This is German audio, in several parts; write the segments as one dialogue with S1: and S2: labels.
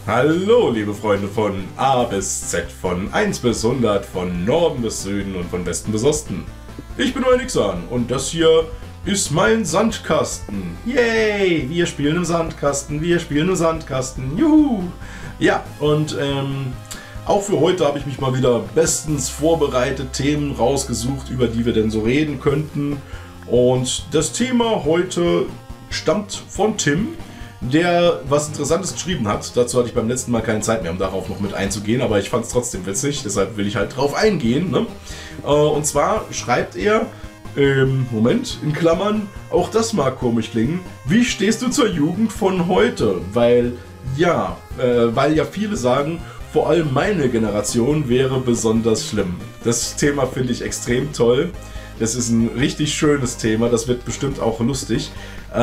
S1: Hallo, liebe Freunde von A bis Z, von 1 bis 100, von Norden bis Süden und von Westen bis Osten. Ich bin euer Nixan und das hier ist mein Sandkasten. Yay, wir spielen im Sandkasten, juhu! Ja, und auch für heute habe ich mich mal wieder bestens vorbereitet, Themen rausgesucht, über die wir denn so reden könnten. Und das Thema heute stammt von Tim, der was Interessantes geschrieben hat. Dazu hatte ich beim letzten Mal keine Zeit mehr, um darauf noch mit einzugehen, aber ich fand es trotzdem witzig, deshalb will ich halt drauf eingehen. Ne? Und zwar schreibt er, Moment, in Klammern, auch das mag komisch klingen, wie stehst du zur Jugend von heute? Weil ja viele sagen, vor allem meine Generation wäre besonders schlimm. Das Thema finde ich extrem toll. Das ist ein richtig schönes Thema, das wird bestimmt auch lustig.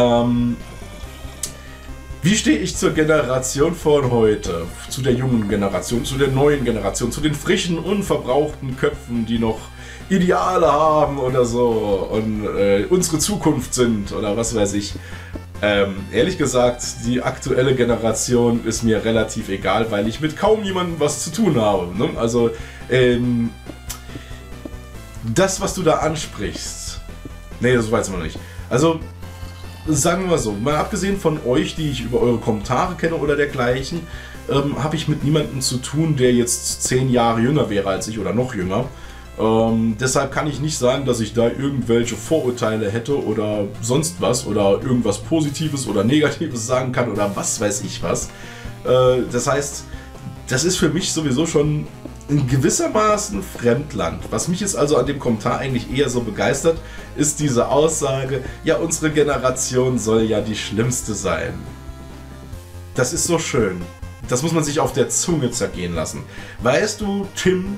S1: Wie stehe ich zur Generation von heute? Zu der jungen Generation, zu der neuen Generation, zu den frischen, unverbrauchten Köpfen, die noch Ideale haben oder so und unsere Zukunft sind oder was weiß ich. Ehrlich gesagt, die aktuelle Generation ist mir relativ egal, weil ich mit kaum jemandem was zu tun habe. Ne? Also, das, was du da ansprichst, nee, das weiß man nicht. Also, sagen wir mal so, mal abgesehen von euch, die ich über eure Kommentare kenne oder dergleichen, habe ich mit niemandem zu tun, der jetzt 10 Jahre jünger wäre als ich oder noch jünger. Deshalb kann ich nicht sagen, dass ich da irgendwelche Vorurteile hätte oder sonst was oder irgendwas Positives oder Negatives sagen kann oder was weiß ich was. Das heißt, das ist für mich sowieso schon in gewissermaßen Fremdland. Was mich jetzt also an dem Kommentar eigentlich eher so begeistert, ist diese Aussage, ja, unsere Generation soll ja die schlimmste sein. Das ist so schön. Das muss man sich auf der Zunge zergehen lassen. Weißt du, Tim,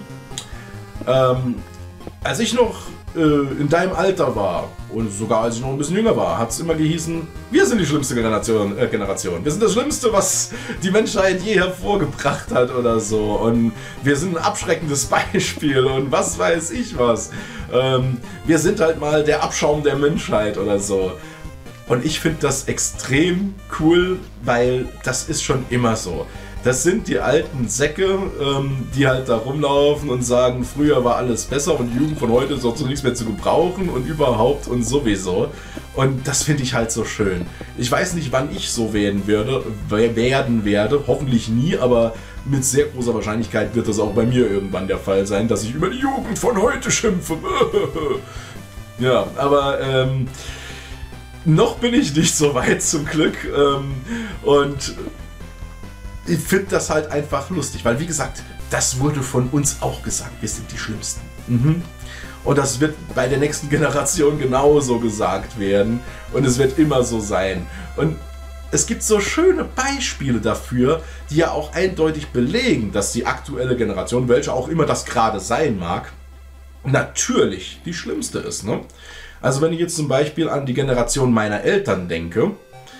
S1: als ich noch in deinem Alter war und sogar als ich noch ein bisschen jünger war, hat es immer gehießen, wir sind die schlimmste Generation. Wir sind das Schlimmste, was die Menschheit je hervorgebracht hat oder so. Und wir sind ein abschreckendes Beispiel und was weiß ich was. Wir sind halt mal der Abschaum der Menschheit oder so. Und ich finde das extrem cool, weil das ist schon immer so. Das sind die alten Säcke, die halt da rumlaufen und sagen, früher war alles besser und die Jugend von heute ist auch zu nichts mehr zu gebrauchen und überhaupt und sowieso. Und das finde ich halt so schön. Ich weiß nicht, wann ich so werden werde, hoffentlich nie, aber mit sehr großer Wahrscheinlichkeit wird das auch bei mir irgendwann der Fall sein, dass ich über die Jugend von heute schimpfe. Ja, aber noch bin ich nicht so weit zum Glück und ich finde das halt einfach lustig, weil wie gesagt, das wurde von uns auch gesagt, wir sind die Schlimmsten. Und das wird bei der nächsten Generation genauso gesagt werden und es wird immer so sein. Und es gibt so schöne Beispiele dafür, die ja auch eindeutig belegen, dass die aktuelle Generation, welche auch immer das gerade sein mag, natürlich die schlimmste ist. Ne? Also wenn ich jetzt zum Beispiel an die Generation meiner Eltern denke,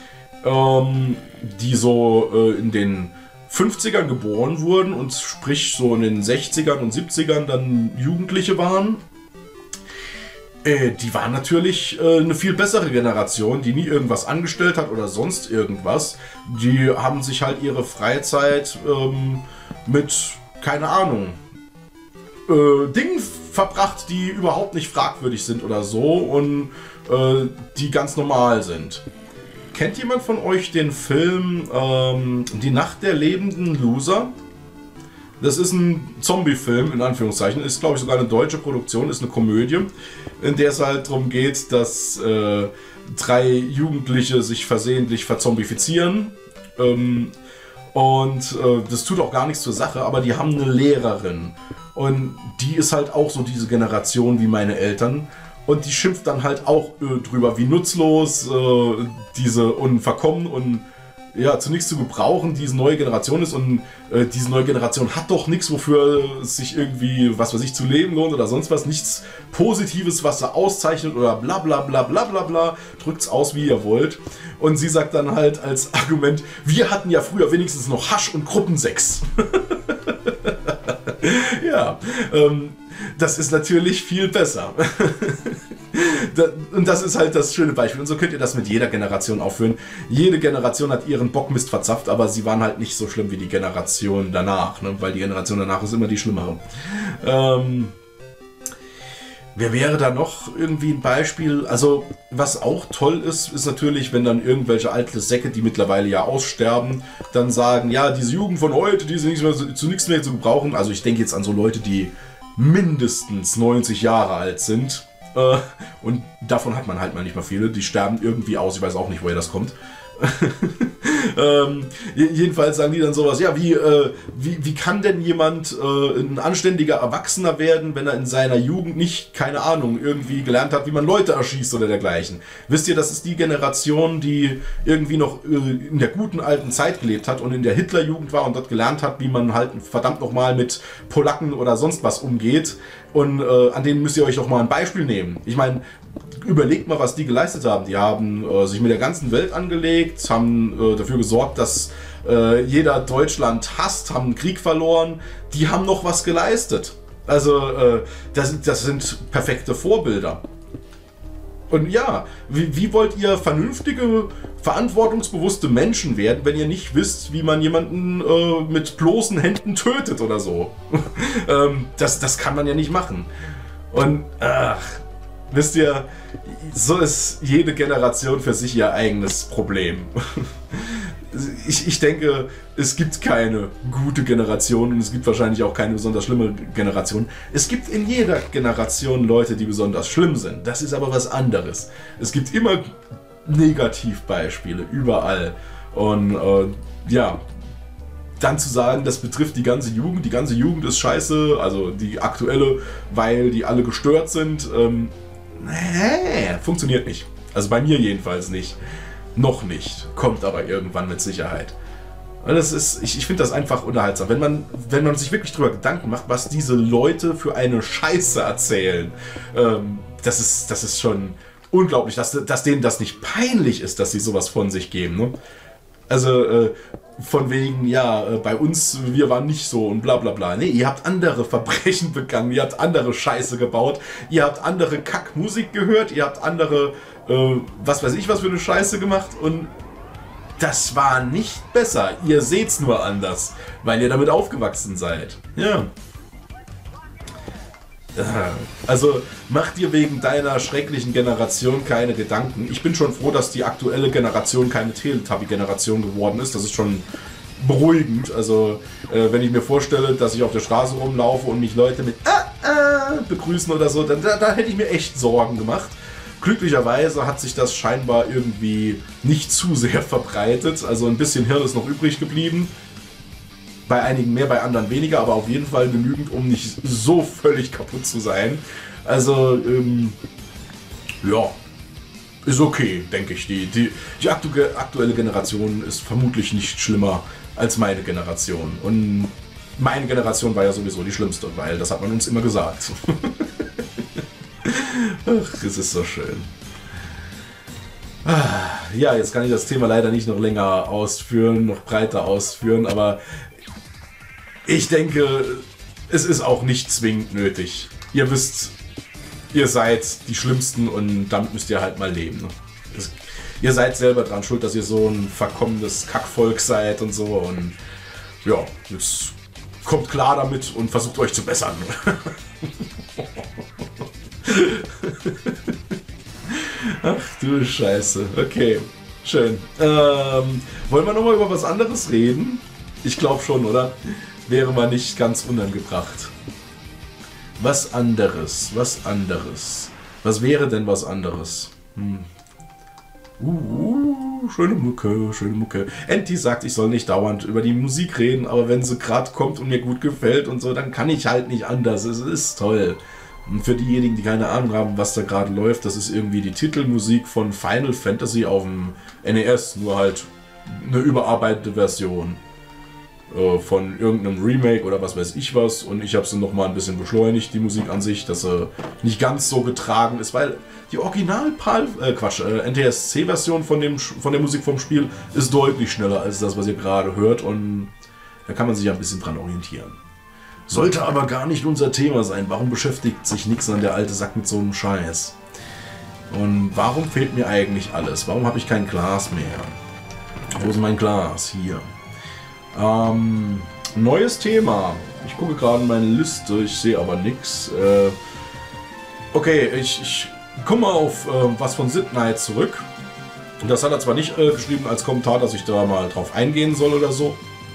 S1: die so in den 50ern geboren wurden und sprich so in den 60ern und 70ern dann Jugendliche waren, die waren natürlich eine viel bessere Generation, die nie irgendwas angestellt hat oder sonst irgendwas. Die haben sich halt ihre Freizeit mit, keine Ahnung, Dingen verbracht, die überhaupt nicht fragwürdig sind oder so und die ganz normal sind. Kennt jemand von euch den Film Die Nacht der lebenden Loser? Das ist ein Zombie-Film, in Anführungszeichen. Ist, glaube ich, sogar eine deutsche Produktion, ist eine Komödie, in der es halt darum geht, dass 3 Jugendliche sich versehentlich verzombifizieren. Das tut auch gar nichts zur Sache, aber die haben eine Lehrerin. Und die ist halt auch so diese Generation wie meine Eltern. Und die schimpft dann halt auch drüber, wie nutzlos diese unverkommen und ja, zu nichts zu gebrauchen diese neue Generation ist. Und diese neue Generation hat doch nichts, wofür es sich irgendwie, was weiß ich, zu leben lohnt oder sonst was. Nichts Positives, was sie auszeichnet oder bla bla bla bla bla bla. Drückt's aus, wie ihr wollt. Und sie sagt dann halt als Argument, wir hatten ja früher wenigstens noch Hasch und Gruppensex. Ja, das ist natürlich viel besser. Und das ist halt das schöne Beispiel. Und so könnt ihr das mit jeder Generation aufführen. Jede Generation hat ihren Bockmist verzapft, aber sie waren halt nicht so schlimm wie die Generation danach, ne? Weil die Generation danach ist immer die schlimmere. Wer wäre da noch irgendwie ein Beispiel? Also, was auch toll ist, ist natürlich, wenn dann irgendwelche alte Säcke, die mittlerweile ja aussterben, dann sagen, ja, diese Jugend von heute, die sind zu nichts mehr zu gebrauchen. Also ich denke jetzt an so Leute, die mindestens 90 Jahre alt sind. Und davon hat man halt mal nicht mal viele. Die sterben irgendwie aus. Ich weiß auch nicht, woher das kommt. Jedenfalls sagen die dann sowas, ja, wie kann denn jemand ein anständiger Erwachsener werden, wenn er in seiner Jugend nicht, keine Ahnung, irgendwie gelernt hat, wie man Leute erschießt oder dergleichen. Wisst ihr, das ist die Generation, die irgendwie noch in der guten alten Zeit gelebt hat und in der Hitlerjugend war und dort gelernt hat, wie man halt verdammt nochmal mit Polacken oder sonst was umgeht. Und an denen müsst ihr euch doch mal ein Beispiel nehmen. Ich meine, überlegt mal, was die geleistet haben. Die haben sich mit der ganzen Welt angelegt, haben dafür gesorgt, dass jeder Deutschland hasst, haben einen Krieg verloren. Die haben noch was geleistet. Also das sind perfekte Vorbilder. Und ja, wie wollt ihr vernünftige, verantwortungsbewusste Menschen werden, wenn ihr nicht wisst, wie man jemanden mit bloßen Händen tötet oder so? Das kann man ja nicht machen. Und wisst ihr, so ist jede Generation für sich ihr eigenes Problem. Ich denke, es gibt keine gute Generation und es gibt wahrscheinlich auch keine besonders schlimme Generation. Es gibt in jeder Generation Leute, die besonders schlimm sind. Das ist aber was anderes. Es gibt immer Negativbeispiele, überall. Und ja, dann zu sagen, das betrifft die ganze Jugend ist scheiße, also die aktuelle, weil die alle gestört sind, funktioniert nicht. Also bei mir jedenfalls nicht. Noch nicht. Kommt aber irgendwann mit Sicherheit. Und das ist, ich finde das einfach unterhaltsam. Wenn man sich wirklich darüber Gedanken macht, was diese Leute für eine Scheiße erzählen, das ist schon unglaublich, dass denen das nicht peinlich ist, dass sie sowas von sich geben. Ne? Also von wegen, ja, bei uns, wir waren nicht so und bla bla bla. Nee, ihr habt andere Verbrechen begangen, ihr habt andere Scheiße gebaut, ihr habt andere Kackmusik gehört, ihr habt andere, was weiß ich was für eine Scheiße gemacht und das war nicht besser. Ihr seht's nur anders, weil ihr damit aufgewachsen seid. Ja. Also mach dir wegen deiner schrecklichen Generation keine Gedanken. Ich bin schon froh, dass die aktuelle Generation keine Teletubby-Generation geworden ist. Das ist schon beruhigend. Also wenn ich mir vorstelle, dass ich auf der Straße rumlaufe und mich Leute mit begrüßen oder so, dann da hätte ich mir echt Sorgen gemacht. Glücklicherweise hat sich das scheinbar irgendwie nicht zu sehr verbreitet. Also ein bisschen Hirn ist noch übrig geblieben. Bei einigen mehr, bei anderen weniger, aber auf jeden Fall genügend, um nicht so völlig kaputt zu sein. Also, ja, ist okay, denke ich. Die aktuelle Generation ist vermutlich nicht schlimmer als meine Generation. Und meine Generation war ja sowieso die schlimmste, weil das hat man uns immer gesagt. Ach, es ist so schön. Ja, jetzt kann ich das Thema leider nicht noch länger ausführen, noch breiter ausführen, aber ich denke, es ist auch nicht zwingend nötig. Ihr wisst, ihr seid die Schlimmsten und damit müsst ihr halt mal leben. Ne? Ihr seid selber dran schuld, dass ihr so ein verkommenes Kackvolk seid und so. Und ja, jetzt kommt klar damit und versucht euch zu bessern. Ach du Scheiße. Okay, schön. Wollen wir nochmal über was anderes reden? Ich glaube schon, oder? Wäre mal nicht ganz unangebracht. Was anderes? Was wäre denn was anderes? Schöne Mucke. Enti sagt, ich soll nicht dauernd über die Musik reden, aber wenn sie gerade kommt und mir gut gefällt und so, dann kann ich halt nicht anders. Es ist toll. Und für diejenigen, die keine Ahnung haben, was da gerade läuft, das ist irgendwie die Titelmusik von Final Fantasy auf dem NES, nur halt eine überarbeitete Version von irgendeinem Remake oder was weiß ich was, und ich habe sie nochmal ein bisschen beschleunigt, die Musik an sich, dass sie nicht ganz so getragen ist, weil die NTSC-Version von der Musik vom Spiel ist deutlich schneller als das, was ihr gerade hört, und da kann man sich ein bisschen dran orientieren. Sollte aber gar nicht unser Thema sein. Warum beschäftigt sich nix an der alte Sack mit so einem Scheiß? Und warum fehlt mir eigentlich alles? Warum habe ich kein Glas mehr? Wo ist mein Glas? Hier. Neues Thema. Ich gucke gerade in meine Liste, ich sehe aber nichts. Okay, ich komme mal auf was von Sid Knight zurück. Das hat er zwar nicht geschrieben als Kommentar, dass ich da mal drauf eingehen soll oder so.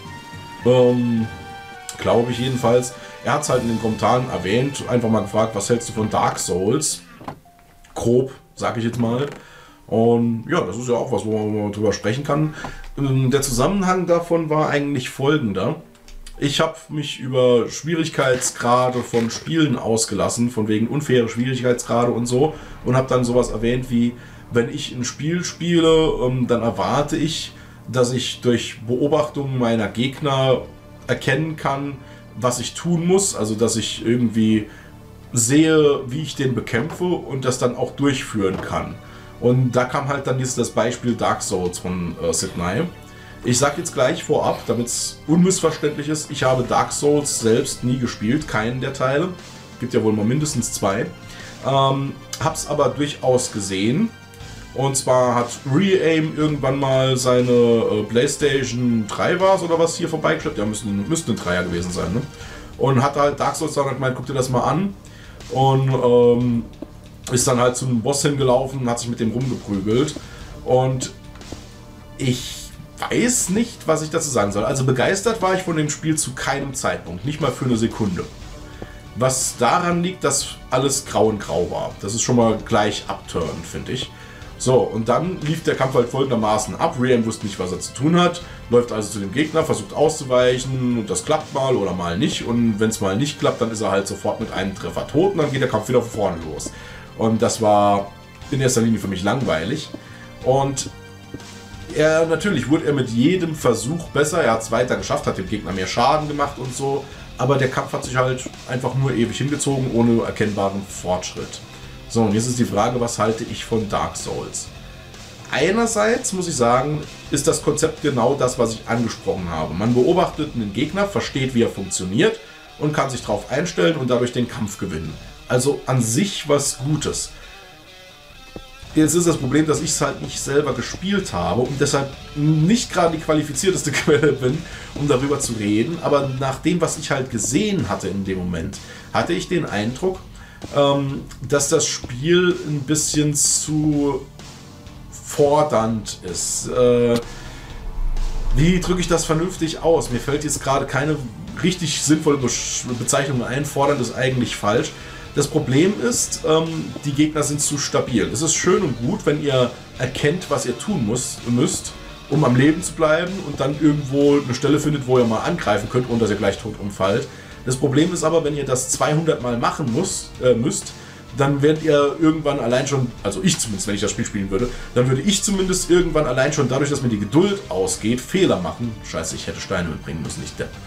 S1: Glaube ich jedenfalls. Er hat es halt in den Kommentaren erwähnt, einfach mal gefragt, was hältst du von Dark Souls? Grob, sage ich jetzt mal. Und ja, das ist ja auch was, wo man drüber sprechen kann. Der Zusammenhang davon war eigentlich folgender. Ich habe mich über Schwierigkeitsgrade von Spielen ausgelassen, von wegen unfaire Schwierigkeitsgrade und so. Und habe dann sowas erwähnt wie, wenn ich ein Spiel spiele, dann erwarte ich, dass ich durch Beobachtung meiner Gegner erkennen kann, was ich tun muss. Also dass ich irgendwie sehe, wie ich den bekämpfe und das dann auch durchführen kann. Und da kam halt dann das Beispiel Dark Souls von Sid Knight. Ich sag jetzt gleich vorab, damit es unmissverständlich ist, ich habe Dark Souls selbst nie gespielt, keinen der Teile. Gibt ja wohl mal mindestens 2. Hab's aber durchaus gesehen. Und zwar hat Re-Aim irgendwann mal seine PlayStation 3 war es oder was hier vorbeigeschleppt. Ja, müsste ein 3er gewesen sein, ne? Und hat halt Dark Souls dann gemeint, guck dir das mal an. Und ist dann halt zum Boss hingelaufen und hat sich mit dem rumgeprügelt. Und ich weiß nicht, was ich dazu sagen soll. Also begeistert war ich von dem Spiel zu keinem Zeitpunkt, nicht mal für eine Sekunde. Was daran liegt, dass alles grau und grau war. Das ist schon mal gleich abturn, finde ich. So, und dann lief der Kampf halt folgendermaßen ab. Re-Aim wusste nicht, was er zu tun hat, läuft also zu dem Gegner, versucht auszuweichen und das klappt mal oder mal nicht. Und wenn es mal nicht klappt, dann ist er halt sofort mit einem Treffer tot und dann geht der Kampf wieder von vorne los. Und das war in erster Linie für mich langweilig. Und natürlich wurde er mit jedem Versuch besser. Er hat es weiter geschafft, hat dem Gegner mehr Schaden gemacht und so. Aber der Kampf hat sich halt einfach nur ewig hingezogen, ohne erkennbaren Fortschritt. So, und jetzt ist die Frage, was halte ich von Dark Souls? Einerseits muss ich sagen, ist das Konzept genau das, was ich angesprochen habe. Man beobachtet einen Gegner, versteht, wie er funktioniert und kann sich darauf einstellen und dadurch den Kampf gewinnen. Also an sich was Gutes. Jetzt ist das Problem, dass ich es halt nicht selber gespielt habe und deshalb nicht gerade die qualifizierteste Quelle bin, um darüber zu reden. Aber nach dem, was ich halt gesehen hatte in dem Moment, hatte ich den Eindruck, dass das Spiel ein bisschen zu fordernd ist. Wie drücke ich das vernünftig aus? Mir fällt jetzt gerade keine richtig sinnvolle Bezeichnung ein. Fordernd ist eigentlich falsch. Das Problem ist, die Gegner sind zu stabil. Es ist schön und gut, wenn ihr erkennt, was ihr tun müsst, um am Leben zu bleiben und dann irgendwo eine Stelle findet, wo ihr mal angreifen könnt, ohne dass ihr gleich tot umfallt. Das Problem ist aber, wenn ihr das 200 Mal machen müsst, dann werdet ihr irgendwann allein schon, also ich zumindest, wenn ich das Spiel spielen würde, dann würde ich zumindest irgendwann allein schon dadurch, dass mir die Geduld ausgeht, Fehler machen. Scheiße, ich hätte Steine mitbringen müssen, nicht Depp.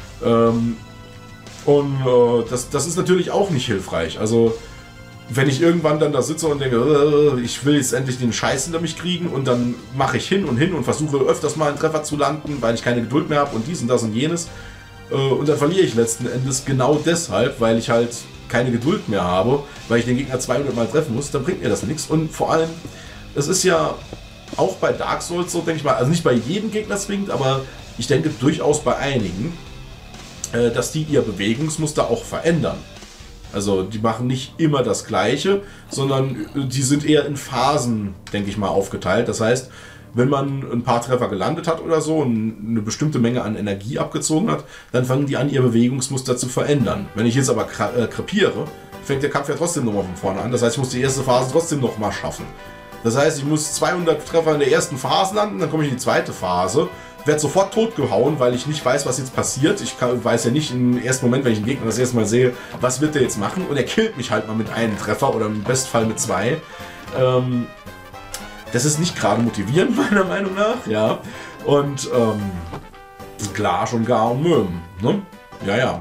S1: Das ist natürlich auch nicht hilfreich. Also, wenn ich irgendwann dann da sitze und denke, ich will jetzt endlich den Scheiß hinter mich kriegen und dann mache ich hin und versuche öfters mal einen Treffer zu landen, weil ich keine Geduld mehr habe und dies und das und jenes. Und dann verliere ich letzten Endes genau deshalb, weil ich halt keine Geduld mehr habe, weil ich den Gegner 200 Mal treffen muss, dann bringt mir das nichts. Und vor allem, es ist ja auch bei Dark Souls so, denke ich mal, also nicht bei jedem Gegner zwingend, aber ich denke durchaus bei einigen, dass die ihr Bewegungsmuster auch verändern. Also die machen nicht immer das Gleiche, sondern die sind eher in Phasen, denke ich mal, aufgeteilt. Das heißt, wenn man ein paar Treffer gelandet hat oder so und eine bestimmte Menge an Energie abgezogen hat, dann fangen die an, ihr Bewegungsmuster zu verändern. Wenn ich jetzt aber krepiere, fängt der Kampf ja trotzdem nochmal von vorne an. Das heißt, ich muss die erste Phase trotzdem nochmal schaffen. Das heißt, ich muss 200 Treffer in der ersten Phase landen, dann komme ich in die zweite Phase, werde sofort totgehauen, weil ich nicht weiß, was jetzt passiert. Ich weiß ja nicht im ersten Moment, wenn ich einen Gegner das erste Mal sehe, was wird der jetzt machen. Und er killt mich halt mal mit einem Treffer oder im Bestfall mit 2. Das ist nicht gerade motivierend, meiner Meinung nach, ja. Und klar schon gar und Möhm, ne? Ja.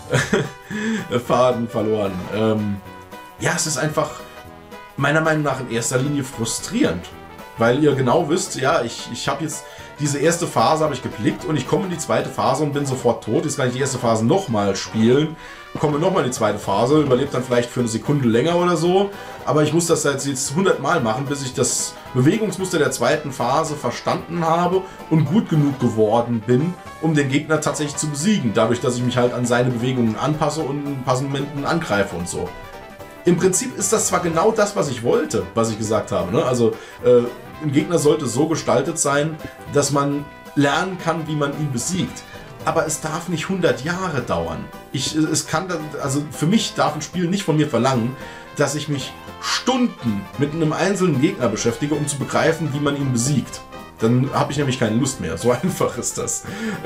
S1: Faden verloren. Ja, es ist einfach meiner Meinung nach in erster Linie frustrierend. Weil ihr genau wisst, ja, ich habe jetzt diese erste Phase habe ich geblickt und ich komme in die zweite Phase und bin sofort tot. Jetzt kann ich die erste Phase nochmal spielen, komme nochmal in die zweite Phase, überlebe dann vielleicht für eine Sekunde länger oder so. Aber ich muss das jetzt 100 Mal machen, bis ich das Bewegungsmuster der zweiten Phase verstanden habe und gut genug geworden bin, um den Gegner tatsächlich zu besiegen. Dadurch, dass ich mich halt an seine Bewegungen anpasse und in passenden Momenten angreife und so. Im Prinzip ist das zwar genau das, was ich wollte, was ich gesagt habe. Ne? Also ein Gegner sollte so gestaltet sein, dass man lernen kann, wie man ihn besiegt. Aber es darf nicht 100 Jahre dauern. Also für mich darf ein Spiel nicht von mir verlangen, dass ich mich Stunden mit einem einzelnen Gegner beschäftige, um zu begreifen, wie man ihn besiegt. Dann habe ich nämlich keine Lust mehr. So einfach ist das.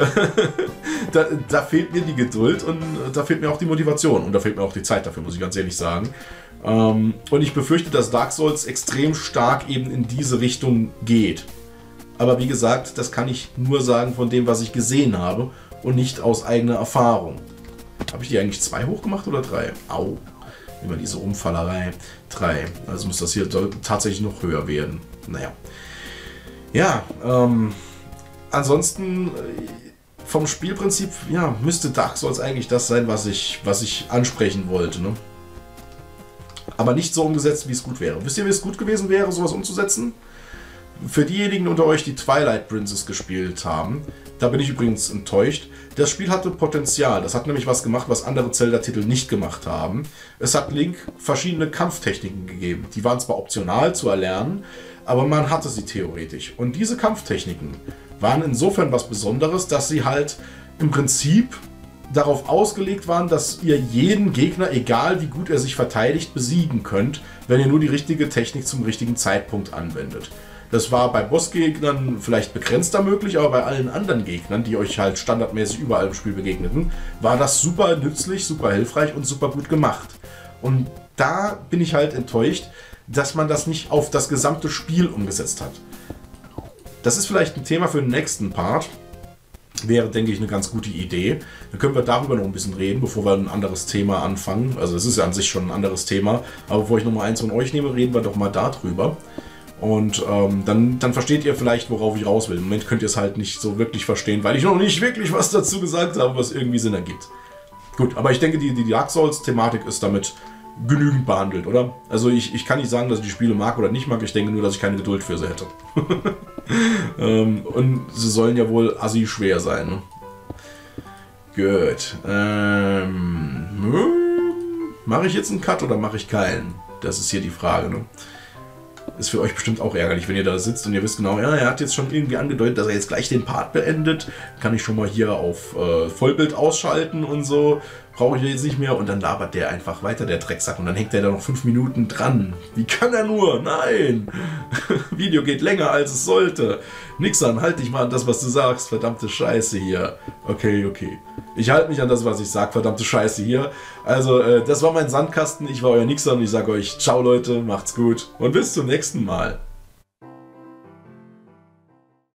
S1: Da fehlt mir die Geduld und da fehlt mir auch die Motivation. Und da fehlt mir auch die Zeit dafür, muss ich ganz ehrlich sagen. Und ich befürchte, dass Dark Souls extrem stark eben in diese Richtung geht. Aber wie gesagt, das kann ich nur sagen von dem, was ich gesehen habe und nicht aus eigener Erfahrung. Habe ich die eigentlich 2 hochgemacht oder 3? Au. Immer diese Umfallerei. 3. Also muss das hier tatsächlich noch höher werden. Naja. Ja, ansonsten vom Spielprinzip, ja, müsste Dark Souls eigentlich das sein, was ich ansprechen wollte, ne? Aber nicht so umgesetzt, wie es gut wäre. Wisst ihr, wie es gut gewesen wäre, sowas umzusetzen? Für diejenigen unter euch, die Twilight Princess gespielt haben, da bin ich übrigens enttäuscht. Das Spiel hatte Potenzial. Das hat nämlich was gemacht, was andere Zelda-Titel nicht gemacht haben. Es hat Link verschiedene Kampftechniken gegeben. Die waren zwar optional zu erlernen, aber man hatte sie theoretisch. Und diese Kampftechniken waren insofern was Besonderes, dass sie halt im Prinzip darauf ausgelegt waren, dass ihr jeden Gegner, egal wie gut er sich verteidigt, besiegen könnt, wenn ihr nur die richtige Technik zum richtigen Zeitpunkt anwendet. Das war bei Bossgegnern vielleicht begrenzter möglich, aber bei allen anderen Gegnern, die euch halt standardmäßig überall im Spiel begegneten, war das super nützlich, super hilfreich und super gut gemacht. Und da bin ich halt enttäuscht, dass man das nicht auf das gesamte Spiel umgesetzt hat. Das ist vielleicht ein Thema für den nächsten Part. Wäre, denke ich, eine ganz gute Idee. Dann können wir darüber noch ein bisschen reden, bevor wir ein anderes Thema anfangen. Also es ist ja an sich schon ein anderes Thema, aber bevor ich nochmal eins von euch nehme, reden wir doch mal darüber. Und dann versteht ihr vielleicht, worauf ich raus will. Im Moment könnt ihr es halt nicht so wirklich verstehen, weil ich noch nicht wirklich was dazu gesagt habe, was irgendwie Sinn ergibt. Gut, aber ich denke, die Dark Souls-Thematik ist damit genügend behandelt, oder? Also ich kann nicht sagen, dass ich die Spiele mag oder nicht mag, ich denke nur, dass ich keine Geduld für sie hätte. Und sie sollen ja wohl assi schwer sein, ne? Gut. Mache ich jetzt einen Cut oder mache ich keinen? Das ist hier die Frage, ne? Ist für euch bestimmt auch ärgerlich, wenn ihr da sitzt und ihr wisst genau, ja, er hat jetzt schon irgendwie angedeutet, dass er jetzt gleich den Part beendet. Kann ich schon mal hier auf Vollbild ausschalten und so. Brauche ich jetzt nicht mehr. Und dann labert der einfach weiter, der Drecksack. Und dann hängt der da noch 5 Minuten dran. Wie kann er nur? Nein! Video geht länger, als es sollte. Nix an, halt dich mal an das, was du sagst. Verdammte Scheiße hier. Okay. Ich halte mich an das, was ich sage. Verdammte Scheiße hier. Also, das war mein Sandkasten. Ich war euer Nixon und ich sage euch, ciao Leute, macht's gut und bis zum nächsten Mal.